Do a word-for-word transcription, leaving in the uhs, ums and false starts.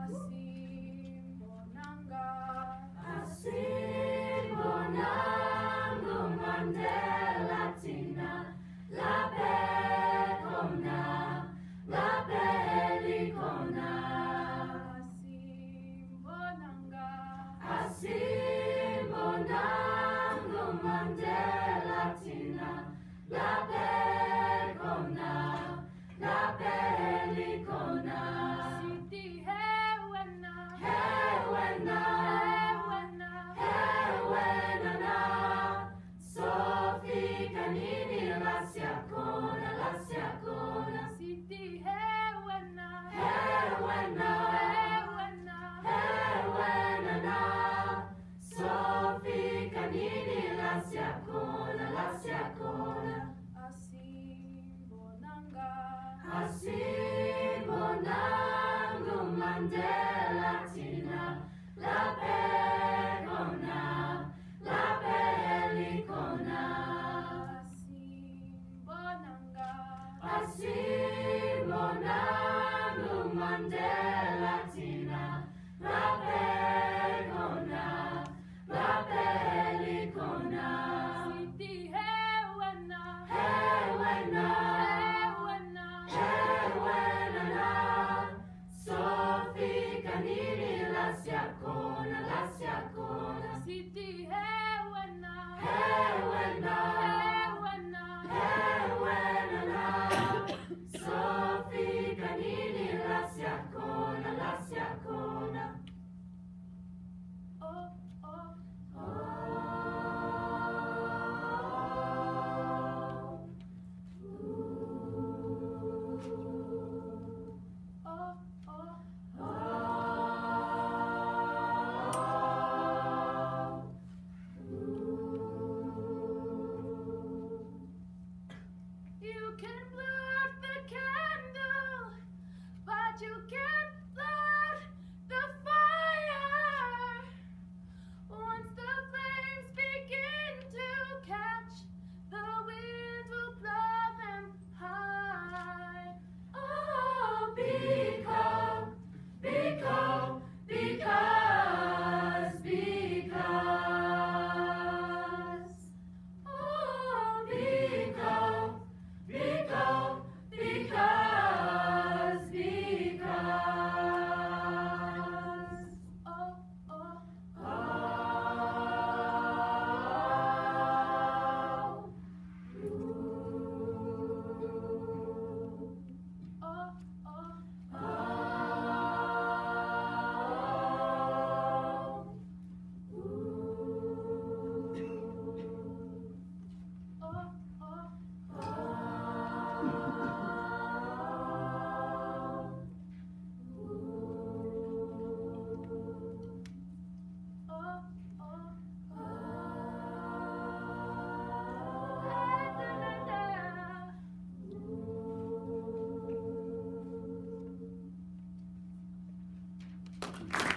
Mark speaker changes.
Speaker 1: Asimbonanga,
Speaker 2: Asimbonanga Mandela Tina, la Becona, la Bellicona.
Speaker 1: Asimbonanga,
Speaker 2: Asimbonanga Mandela Tina, la Becona, la Bellicona.
Speaker 1: Siti hewena,
Speaker 2: Hewena,
Speaker 1: hewena,
Speaker 2: hewena na, Sophie Canini, la siacona, la siacona.
Speaker 1: Siti hewena,
Speaker 2: Hewena,
Speaker 1: hewena,
Speaker 2: hewena na, Sophie Canini, la siacona, la siacona.
Speaker 1: Asimbonanga,
Speaker 2: Asimbonanga Mandela Tina, la Becona, la Bellicona.
Speaker 1: Asimbonanga,
Speaker 2: Asimbonanga Mandela Tina, la Becona, la Bellicona.
Speaker 1: Siti hewena,
Speaker 2: Hewena,
Speaker 1: hewena,
Speaker 2: hewena na, Sophie Canini, la siacona, la siacona.
Speaker 1: Siti hewena,
Speaker 2: Hewena,
Speaker 1: hewena,
Speaker 2: hewena na, Sophie Canini, la siacona, la siacona.
Speaker 1: oh, oh,
Speaker 2: Oh,
Speaker 1: oh, oh,
Speaker 2: oh,
Speaker 1: you can blow out the candle, but you can't blow out the fire. Once the flames begin to catch, the wind will blow them high.
Speaker 2: oh, because, because, because, because. Oh, because, because, because, because.
Speaker 1: Oh, oh,
Speaker 2: Oh,
Speaker 1: oh, oh,
Speaker 2: oh,
Speaker 1: oh, oh. Oh, oh, la, la, la, la.